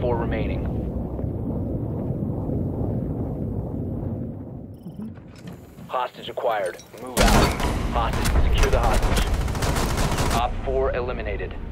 4 remaining. Hostage acquired. Move out. Hostage. Secure the hostage. Op 4 eliminated.